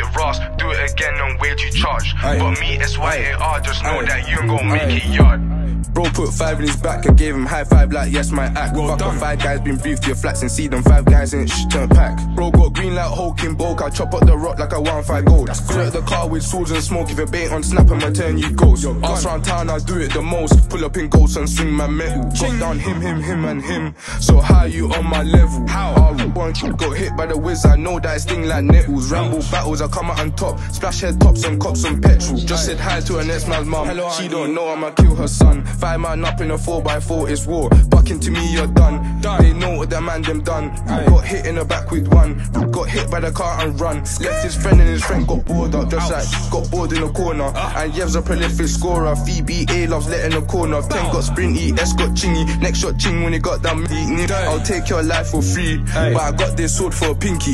get Ross, do it again and way to charge. But me, SYAR, just know that you ain't gon' make it yard. Bro put 5 in his back, I gave him high five like yes my act. Fuck up 5 guys, been briefed to your flats and see them 5 guys ain't turn pack. Bro got green like Hulk in bulk, I chop up the rock like I want 5 gold. Clear the car with swords and smoke, if it bait on snap I'ma turn you ghost. Ask round town I do it the most, pull up in ghosts and swing my metal. Got down him and him, so how you on my level? How? R1 got hit by the whiz, I know that it sting like nettles. Ramble battles, I come out on top, splash head tops and cops some petrol. Just said hi to her next man's mum, she don't know I'ma kill her son. 5 man up in a 4x4, it's war. Buck into me, you're done. They know what that man them done. Got hit in the back with 1. Got hit by the car and run. Left his friend and his friend got bored up. Just like got bored in the corner. And Yev's a prolific scorer. Phoebe A loves letting the corner. 10 got sprinty, S got chingy. Next shot ching when he got that meat. I'll take your life for free, but I got this sword for a pinky.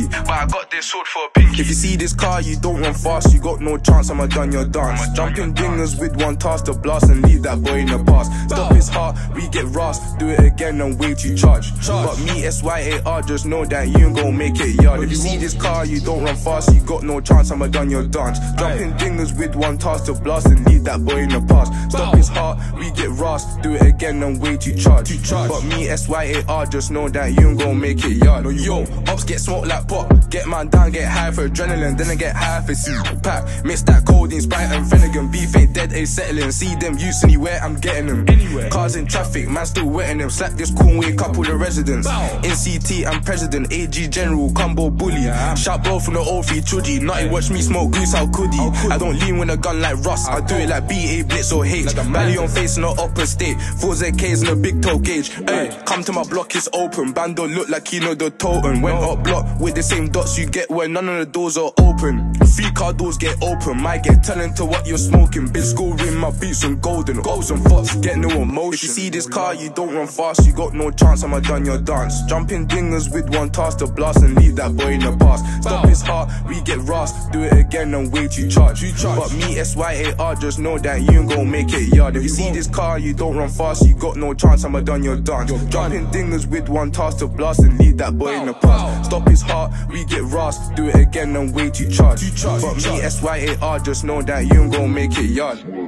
If you see this car, you don't run fast. You got no chance, I'ma done your dance. Jumping dingers with 1 task to blast and leave that boy in the past. Stop his heart, we get Ross, do it again and wait to charge. But me, SYAR, just know that you ain't gon' make it yard. If you see this car, you don't run fast, you got no chance, I'ma done your dance. Jumping dingers with 1 task to blast and leave that boy in the past. Stop his heart, we get Ross, do it again and wait to charge. But me, SYAR, just know that you ain't gon' make it yard. Yo, ops get smoked like pop, get man down, get high for adrenaline, then I get high for pack. Mix that codeine, Sprite and Finnegan, beef ain't dead, ain't settling. See them use anywhere, I'm getting them. Cars in traffic, man still wetting them. Slap this Cornway couple the residents. NCT, I'm president, AG general, combo bully. Shout bro from the old free chudgy. Nutty watch me smoke goose, how could he? I don't lean with a gun like Russ, I do it like BA, Blitz or H. Belly on face in the upper state, 4 ZKs in a big toe gauge. Ay, come to my block, it's open. Bando look like you know the totem. Went up block with the same dots you get where none of the doors are open. 3 car doors get open, might get telling to what you're smoking. Big school ring, my beats on golden. Goals and fox, get no emotion. If you see this car, you don't run fast, you got no chance, I'ma done your dance. Jumping dingers with 1 task to blast and leave that boy in the past. Stop his heart, we get Ross, do it again and wait to charge. But me, SYAR, just know that you ain't gon' make it yard. If you see this car, you don't run fast, you got no chance, I'ma done your dance. Jumping dingers with 1 task to blast and leave that boy in the past. Stop his heart, we get Ross, do it again and wait to charge. But me, SYAR, just know that you ain't gon' make it yard.